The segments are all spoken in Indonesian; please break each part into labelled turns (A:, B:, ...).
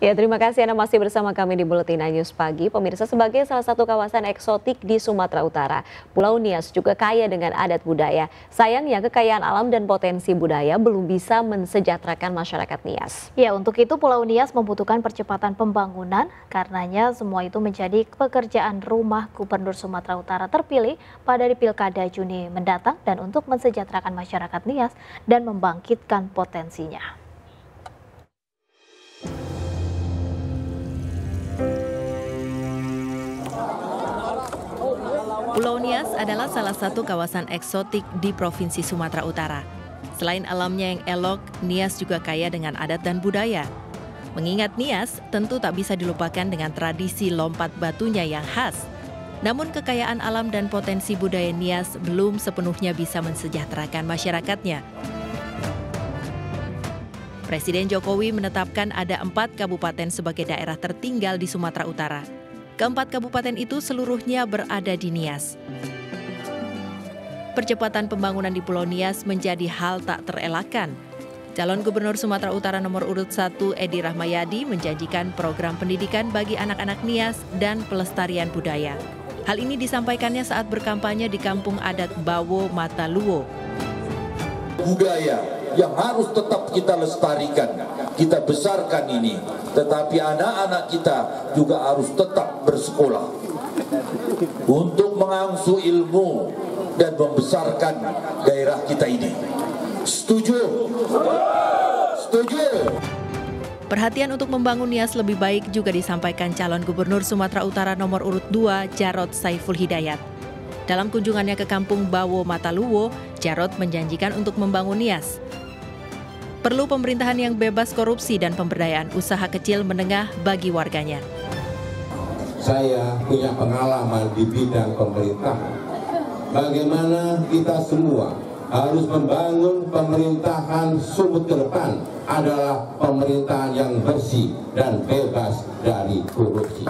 A: Ya, terima kasih Anda masih bersama kami di Buletin News Pagi. Pemirsa, sebagai salah satu kawasan eksotik di Sumatera Utara, Pulau Nias juga kaya dengan adat budaya. Sayangnya kekayaan alam dan potensi budaya belum bisa mensejahterakan masyarakat Nias.
B: Ya, untuk itu Pulau Nias membutuhkan percepatan pembangunan, karenanya semua itu menjadi pekerjaan rumah Gubernur Sumatera Utara terpilih pada Pilkada Juni mendatang dan untuk mensejahterakan masyarakat Nias dan membangkitkan potensinya.
C: Pulau Nias adalah salah satu kawasan eksotik di Provinsi Sumatera Utara. Selain alamnya yang elok, Nias juga kaya dengan adat dan budaya. Mengingat Nias, tentu tak bisa dilupakan dengan tradisi lompat batunya yang khas. Namun kekayaan alam dan potensi budaya Nias belum sepenuhnya bisa mensejahterakan masyarakatnya. Presiden Jokowi menetapkan ada 4 kabupaten sebagai daerah tertinggal di Sumatera Utara. Keempat kabupaten itu seluruhnya berada di Nias. Percepatan pembangunan di Pulau Nias menjadi hal tak terelakkan. Calon Gubernur Sumatera Utara nomor urut 1 Edi Rahmayadi menjanjikan program pendidikan bagi anak-anak Nias dan pelestarian budaya. Hal ini disampaikannya saat berkampanye di kampung adat Bawo Mataluwo.
D: Budaya yang harus tetap kita lestarikan, kita besarkan ini. Tetapi anak-anak kita juga harus tetap bersekolah untuk mengangsu ilmu dan membesarkan daerah kita ini. Setuju? Setuju?
C: Perhatian untuk membangun Nias lebih baik juga disampaikan calon Gubernur Sumatera Utara nomor urut 2 Jarod Saiful Hidayat. Dalam kunjungannya ke kampung Bawo Mataluwo, Jarod menjanjikan untuk membangun Nias. Perlu pemerintahan yang bebas korupsi dan pemberdayaan usaha kecil menengah bagi warganya.
E: Saya punya pengalaman di bidang pemerintahan. Bagaimana kita semua harus membangun pemerintahan Sumut ke depan adalah pemerintahan yang bersih dan bebas dari korupsi.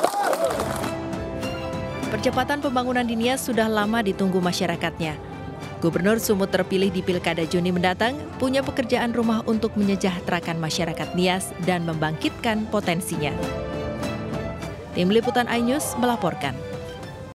C: Percepatan pembangunan di Nias sudah lama ditunggu masyarakatnya. Gubernur Sumut terpilih di Pilkada Juni mendatang punya pekerjaan rumah untuk menyejahterakan masyarakat Nias dan membangkitkan potensinya. Tim Liputan iNews melaporkan.